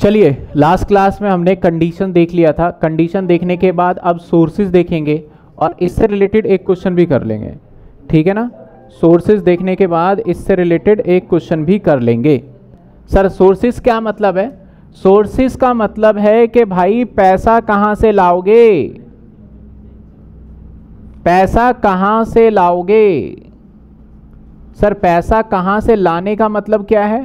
चलिए, last class में हमने कंडीशन देख लिया था। कंडीशन देखने के बाद अब सोर्सेज देखेंगे और इससे रिलेटेड एक क्वेश्चन भी कर लेंगे, ठीक है ना। सोर्सेज देखने के बाद इससे रिलेटेड एक क्वेश्चन भी कर लेंगे। सर सोर्सेज क्या मतलब है? सोर्सेज का मतलब है कि भाई पैसा कहां से लाओगे, पैसा कहां से लाओगे। सर पैसा कहां से लाने का मतलब क्या है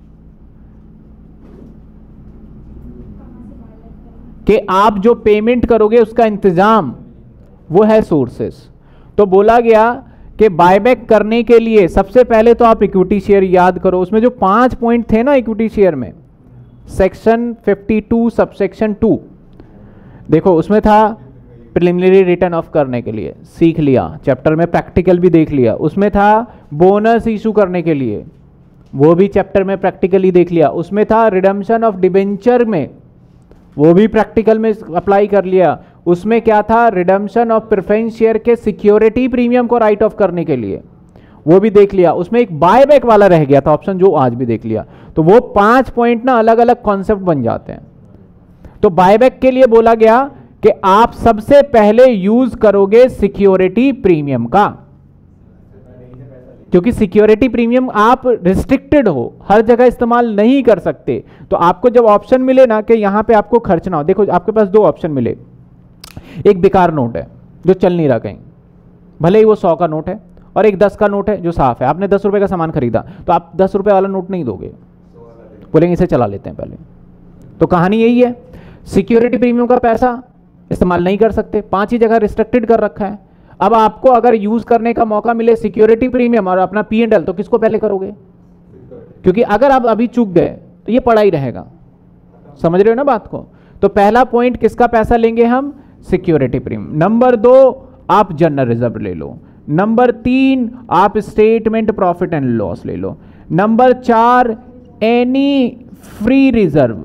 कि आप जो पेमेंट करोगे उसका इंतजाम, वो है सोर्सेस। तो बोला गया कि बायबैक करने के लिए सबसे पहले तो आप इक्विटी शेयर याद करो। उसमें जो 5 पॉइंट थे ना इक्विटी शेयर में, सेक्शन 52 सबसेक्शन 2, देखो उसमें था प्रिलिमिनरी रिटर्न ऑफ करने के लिए, सीख लिया, चैप्टर में प्रैक्टिकल भी देख लिया। उसमें था बोनस इशू करने के लिए, वो भी चैप्टर में प्रैक्टिकली देख लिया। उसमें था रिडम्पशन ऑफ डिबेंचर में, वो भी प्रैक्टिकल में अप्लाई कर लिया। उसमें क्या था? रिडम्पशन ऑफ प्रेफरेंस शेयर के सिक्योरिटी प्रीमियम को राइट ऑफ करने के लिए, वो भी देख लिया। उसमें एक बायबैक वाला रह गया था ऑप्शन, जो आज भी देख लिया। तो वो 5 पॉइंट ना अलग अलग कॉन्सेप्ट बन जाते हैं। तो बायबैक के लिए बोला गया कि आप सबसे पहले यूज करोगे सिक्योरिटी प्रीमियम का, क्योंकि सिक्योरिटी प्रीमियम आप रिस्ट्रिक्टेड हो, हर जगह इस्तेमाल नहीं कर सकते। तो आपको जब ऑप्शन मिले ना कि यहां पे आपको खर्च ना हो, देखो आपके पास 2 ऑप्शन मिले। एक बेकार नोट है जो चल नहीं रहा कहीं, भले ही वो 100 का नोट है, और एक 10 का नोट है जो साफ है। आपने 10 रुपए का सामान खरीदा तो आप 10 रुपए वाला नोट नहीं दोगे, बोलेंगे इसे चला लेते हैं पहले। तो कहानी यही है, सिक्योरिटी प्रीमियम का पैसा इस्तेमाल नहीं कर सकते, 5 ही जगह रिस्ट्रिक्टेड कर रखा है। अब आपको अगर यूज करने का मौका मिले सिक्योरिटी प्रीमियम और अपना P&L, तो किसको पहले करोगे? क्योंकि अगर आप अभी चूक गए तो ये पड़ा ही रहेगा। समझ रहे हो ना बात को? तो पहला पॉइंट किसका पैसा लेंगे हम? Security premium. नंबर 2 आप जनरल रिजर्व ले लो। नंबर 3 आप स्टेटमेंट प्रॉफिट एंड लॉस ले लो। Number 4 any free reserve,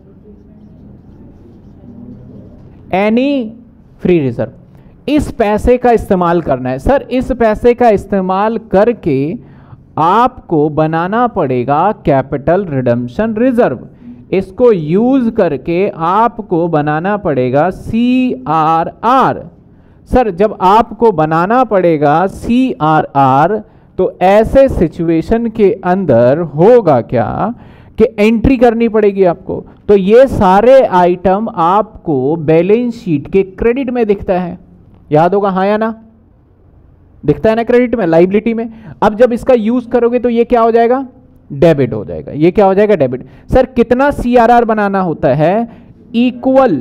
any free reserve. इस पैसे का इस्तेमाल करना है। सर इस पैसे का इस्तेमाल करके आपको बनाना पड़ेगा कैपिटल रिडम्पशन रिजर्व। इसको यूज करके आपको बनाना पड़ेगा CRR। सर जब आपको बनाना पड़ेगा CRR, तो ऐसे सिचुएशन के अंदर होगा क्या कि एंट्री करनी पड़ेगी आपको। तो ये सारे आइटम आपको बैलेंस शीट के क्रेडिट में दिखता है, याद होगा हाँ या ना? दिखता है ना क्रेडिट में, लाइबिलिटी में। अब जब इसका यूज करोगे तो ये क्या हो जाएगा? डेबिट हो जाएगा। ये क्या हो जाएगा? डेबिट। सर कितना CRR बनाना होता है? Equal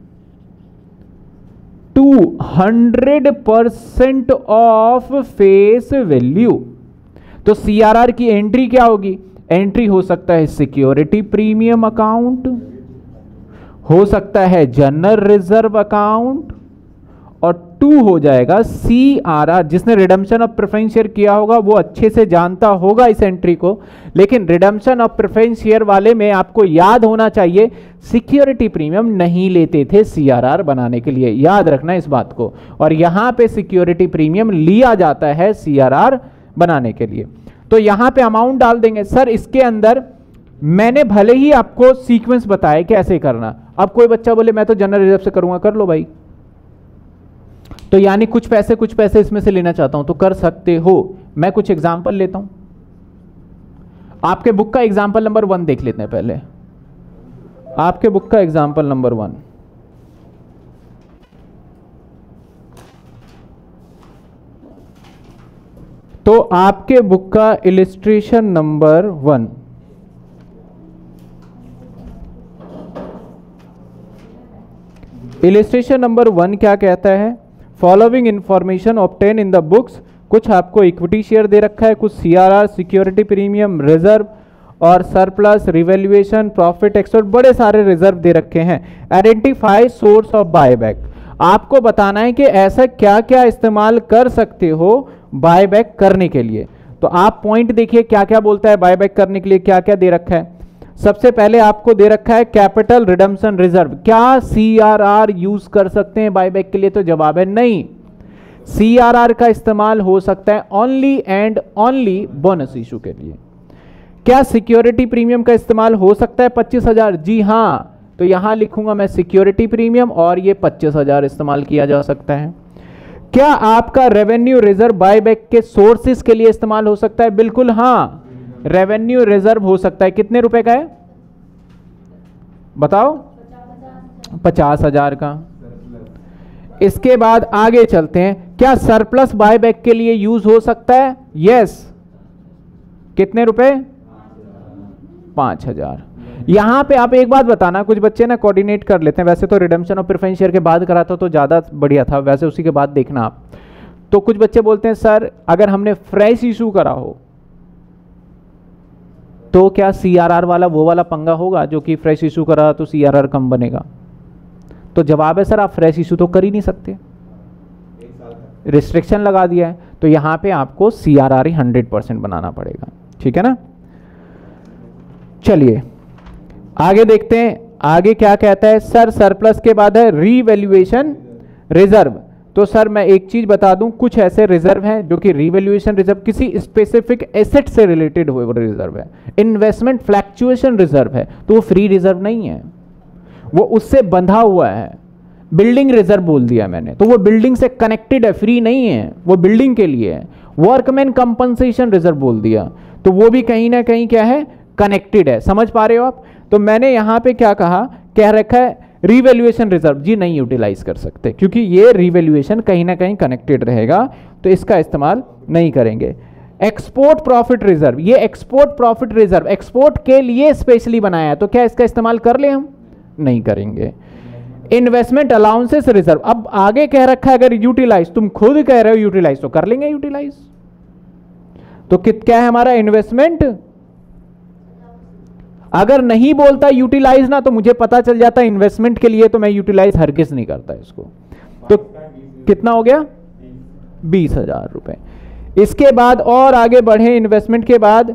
to 100% of face value. तो CRR की एंट्री क्या होगी? एंट्री हो सकता है सिक्योरिटी प्रीमियम अकाउंट, हो सकता है जनरल रिजर्व अकाउंट, और 2 हो जाएगा CRR। जिसने रिडम्पशन ऑफ प्रेफरेंस शेयर किया होगा वो अच्छे से जानता होगा इस एंट्री को। लेकिन रिडम्पशन ऑफ प्रेफरेंस शेयर वाले में आपको याद होना चाहिए सिक्योरिटी प्रीमियम नहीं लेते थे CRR बनाने के लिए, याद रखना इस बात को। और यहां पे सिक्योरिटी प्रीमियम लिया जाता है CRR बनाने के लिए। तो यहां पे अमाउंट डाल देंगे। सर इसके अंदर मैंने भले ही आपको सीक्वेंस बताया कैसे करना, अब कोई बच्चा बोले मैं तो जनरल रिजर्व से करूंगा, कर लो भाई। तो यानी कुछ पैसे इसमें से लेना चाहता हूं तो कर सकते हो। मैं कुछ एग्जांपल लेता हूं, आपके बुक का एग्जांपल नंबर 1 देख लेते हैं पहले। आपके बुक का एग्जांपल नंबर 1, तो आपके बुक का इलिस्ट्रेशन नंबर 1, इलिस्ट्रेशन नंबर 1 क्या कहता है? Following information obtain in the books. कुछ आपको इक्विटी शेयर दे रखा है, कुछ CRR सिक्योरिटी प्रीमियम, रिजर्व और सरप्लस, रिवैल्यूएशन, प्रॉफिट एक्सपोर्ट, बड़े सारे रिजर्व दे रखे हैं। Identify source of buyback. आपको बताना है कि ऐसा क्या क्या इस्तेमाल कर सकते हो बायबैक करने के लिए। तो आप पॉइंट देखिए क्या क्या बोलता है बायबैक करने के लिए क्या क्या दे रखा है। सबसे पहले आपको दे रखा है कैपिटल रिडम्पशन रिजर्व। क्या CRR यूज कर सकते हैं बायबैक के लिए? तो जवाब है नहीं। CRR का इस्तेमाल हो सकता है only and only bonus issue के लिए। क्या सिक्योरिटी प्रीमियम का इस्तेमाल हो सकता है 25,000? जी हाँ, तो यहां लिखूंगा मैं सिक्योरिटी प्रीमियम और ये 25,000 इस्तेमाल किया जा सकता है। क्या आपका रेवेन्यू रिजर्व बायबैक के सोर्सेस के लिए इस्तेमाल हो सकता है? बिल्कुल हाँ, रेवेन्यू रिजर्व हो सकता है। कितने रुपए का है बताओ? 50,000 का। इसके बाद आगे चलते हैं, क्या सरप्लस बायबैक के लिए यूज हो सकता है? यस। कितने रुपए? 5,000। यहां पे आप एक बात बताना, कुछ बच्चे ना कोऑर्डिनेट कर लेते हैं, वैसे तो रिडेम्पशन और प्रेफरेंस शेयर के बाद कराता तो ज्यादा बढ़िया था, वैसे उसी के बाद देखना आप। तो कुछ बच्चे बोलते हैं सर अगर हमने फ्रेश इशू करा हो तो क्या सीआरआर वाला वो वाला पंगा होगा जो कि फ्रेश इशू करा तो सीआरआर कम बनेगा? तो जवाब है सर आप फ्रेश इशू तो कर ही नहीं सकते, रिस्ट्रिक्शन लगा दिया है, तो यहां पे आपको सीआरआर ही 100% बनाना पड़ेगा। ठीक है ना? चलिए आगे देखते हैं, आगे क्या कहता है सर? सरप्लस के बाद है रीवैल्यूएशन रिजर्व। तो सर मैं एक चीज बता दूं, कुछ ऐसे रिजर्व हैं जो कि रीवैल्यूएशन रिजर्व किसी स्पेसिफिक एसेट से रिलेटेड हुए रिजर्व है। इन्वेस्टमेंट फ्लैक्चुएशन रिजर्व है तो वो फ्री रिजर्व नहीं है, वो उससे बंधा हुआ है। बिल्डिंग रिजर्व बोल दिया मैंने, तो वो बिल्डिंग से कनेक्टेड है, फ्री नहीं है, वो बिल्डिंग के लिए है। वर्कमैन कंपनसेशन रिजर्व बोल दिया तो वो भी कहीं ना कहीं क्या है? कनेक्टेड है। समझ पा रहे हो आप? तो मैंने यहां पे क्या कहा, कह रखा है रीवैल्यूएशन रिजर्व जी नहीं यूटिलाइज कर सकते क्योंकि ये रीवैल्यूएशन कहीं ना कहीं कनेक्टेड रहेगा, तो इसका इस्तेमाल नहीं करेंगे। एक्सपोर्ट प्रॉफिट रिजर्व, ये एक्सपोर्ट प्रॉफिट रिजर्व एक्सपोर्ट के लिए स्पेशली बनाया है, तो क्या इसका इस्तेमाल कर ले? हम नहीं करेंगे। इन्वेस्टमेंट अलाउंसेस रिजर्व, अब आगे कह रखा है अगर यूटिलाइज, तुम खुद कह रहे हो यूटिलाइज तो कर लेंगे यूटिलाइज। तो क्या है हमारा? इन्वेस्टमेंट। अगर नहीं बोलता यूटिलाइज ना तो मुझे पता चल जाता इन्वेस्टमेंट के लिए, तो मैं यूटिलाइज हरगिज नहीं करता इसको। तो कितना हो गया? 20,000 रुपए। इसके बाद और आगे बढ़े, इन्वेस्टमेंट के बाद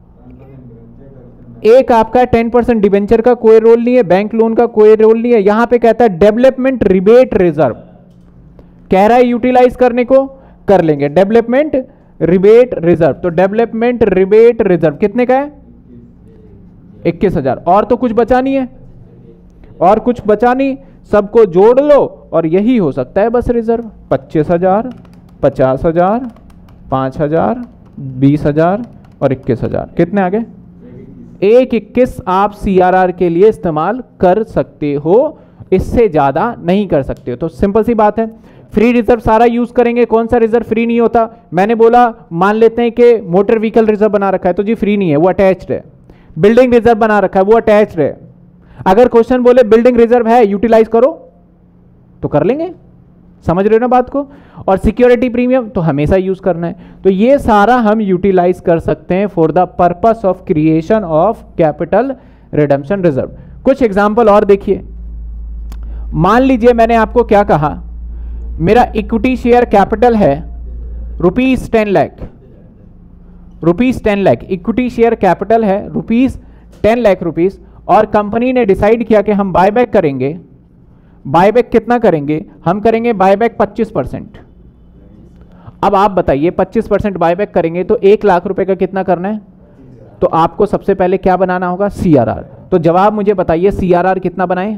एक आपका 10% डिबेंचर का कोई रोल नहीं है, बैंक लोन का कोई रोल नहीं है। यहां पे कहता है डेवलपमेंट रिबेट रिजर्व, कह रहा है यूटिलाइज करने को, कर लेंगे। डेवलपमेंट रिबेट रिजर्व, तो डेवलपमेंट रिबेट रिजर्व कितने का है? 21,000। और तो कुछ बचा नहीं है, और कुछ बचा नहीं, सबको जोड़ लो और यही हो सकता है बस रिजर्व। 25,000, 50,000, 5,000, 20,000 और 21,000। कितने आ गए? 121 आप सीआरआर के लिए इस्तेमाल कर सकते हो, इससे ज्यादा नहीं कर सकते हो। तो सिंपल सी बात है, फ्री रिजर्व सारा यूज करेंगे। कौन सा रिजर्व फ्री नहीं होता? मैंने बोला मान लेते हैं कि मोटर व्हीकल रिजर्व बना रखा है तो जी फ्री नहीं है, वो अटैच्ड है। बिल्डिंग रिजर्व बना रखा है वो अटैच्ड है। अगर क्वेश्चन बोले बिल्डिंग रिजर्व है यूटिलाइज करो तो कर लेंगे। समझ रहे हो ना बात को? और सिक्योरिटी प्रीमियम तो हमेशा यूज करना है, तो ये सारा हम यूटिलाइज कर सकते हैं for the purpose of creation of capital redemption reserve. कुछ एग्जांपल और देखिए। मान लीजिए मैंने आपको क्या कहा, मेरा इक्विटी शेयर कैपिटल है ₹10 lakh, ₹10 lakh equity share capital है ₹10 लाख, और कंपनी ने डिसाइड किया कि हम बायबैक करेंगे। बायबैक कितना करेंगे? हम करेंगे बायबैक 25%। अब आप बताइए 25% बायबैक करेंगे तो 1 लाख रुपए का कितना करना है? तो आपको सबसे पहले क्या बनाना होगा? सीआरआर। तो जवाब मुझे बताइए सीआरआर कितना बनाए?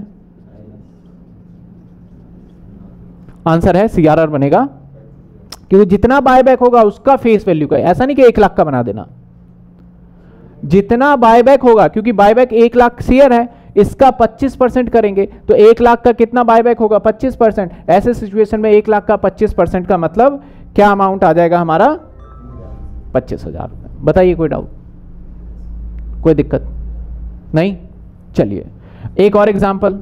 आंसर है सीआरआर बनेगा, क्योंकि जितना बायबैक होगा उसका फेस वैल्यू का, ऐसा नहीं कि 1 लाख का बना देना। जितना बायबैक होगा, क्योंकि बायबैक 1 लाख शेयर है, इसका 25% करेंगे तो 1 लाख का कितना बायबैक होगा? 25%। ऐसे सिचुएशन में 1 लाख का 25% का मतलब क्या अमाउंट आ जाएगा हमारा? 25,000। बताइए कोई डाउट, कोई दिक्कत नहीं? चलिए एक और एग्जांपल।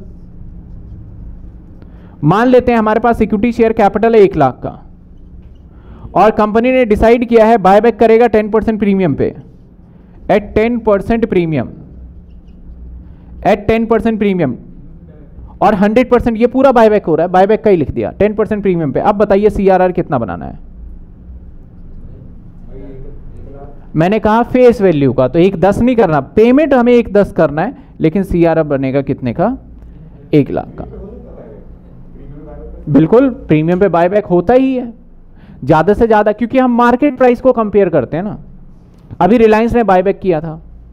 मान लेते हैं हमारे पास इक्विटी शेयर कैपिटल है 1 लाख का, और कंपनी ने डिसाइड किया है बायबैक करेगा 10% प्रीमियम पे, एट 10% प्रीमियम, एट 10% प्रीमियम, और 100% ये पूरा बायबैक हो रहा है, बायबैक का ही लिख दिया 10% प्रीमियम पे। अब बताइए सीआरआर कितना बनाना है? मैंने कहा फेस वैल्यू का, तो 110 नहीं करना, पेमेंट हमें 110 करना है, लेकिन सीआरआर बनेगा कितने का? 1 लाख का। बिल्कुल प्रीमियम पे बायबैक होता ही है ज्यादा से ज्यादा, क्योंकि हम मार्केट प्राइस को कंपेयर करते हैं ना। अभी रिलायंस ने बायबैक किया था,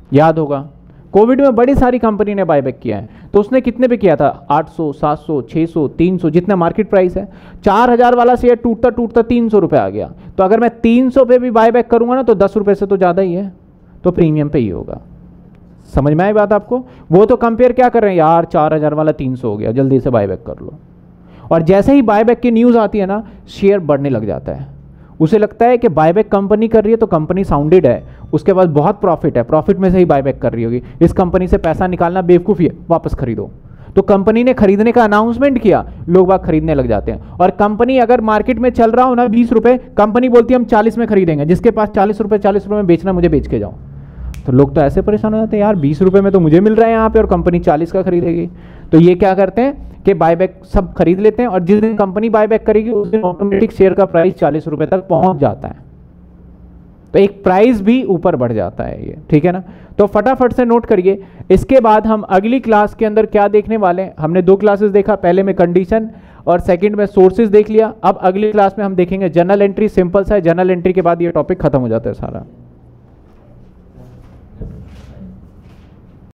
याद होगा कोविड में बड़ी सारी कंपनी ने बायबैक किया है। तो उसने कितने पे किया था? 800, 700, 600, 300, जितना मार्केट प्राइस है। 4000 वाला शेयर टूटता टूटता 300 रुपये आ गया। तो अगर मैं 300 पे भी बायबैक करूंगा ना तो 10 रुपये से तो ज़्यादा ही है, तो प्रीमियम पे ही होगा। समझ में आई बात आपको? वो तो कंपेयर क्या कर रहे हैं यार, 4000 वाला 300 हो गया, जल्दी से बायबैक कर लो। और जैसे ही बायबैक की न्यूज़ आती है ना, शेयर बढ़ने लग जाता है। उसे लगता है कि बायबैक कंपनी कर रही है तो कंपनी साउंडेड है, उसके पास बहुत प्रॉफिट है, प्रॉफिट में से ही बायबैक कर रही होगी, इस कंपनी से पैसा निकालना बेवकूफ़ी है, वापस खरीदो। तो कंपनी ने खरीदने का अनाउंसमेंट किया, लोग बाग खरीदने लग जाते हैं। और कंपनी अगर मार्केट में चल रहा हो ना 20 रुपये, कंपनी बोलती है हम 40 में खरीदेंगे, जिसके पास 40 रुपये में बेचना मुझे बेच के जाओ। तो लोग तो ऐसे परेशान हो जाते हैं, यार 20 रुपये में तो मुझे मिल रहा है यहाँ पे और कंपनी 40 का खरीदेगी। तो ये क्या करते हैं कि बायबैक सब खरीद लेते हैं, और जिस दिन कंपनी बायबैक करेगी उस दिन ऑटोमेटिक शेयर का प्राइस 40 रुपये तक पहुंच जाता है। तो एक प्राइस भी ऊपर बढ़ जाता है ये, ठीक है ना। तो फटाफट से नोट करिए। इसके बाद हम अगली क्लास के अंदर क्या देखने वाले हैं? हमने 2 क्लासेस देखा, पहले में कंडीशन और सेकंड में सोर्सेज देख लिया। अब अगली क्लास में हम देखेंगे जर्नल एंट्री। सिंपल सा है, जर्नल एंट्री के बाद ये टॉपिक खत्म हो जाता है सारा।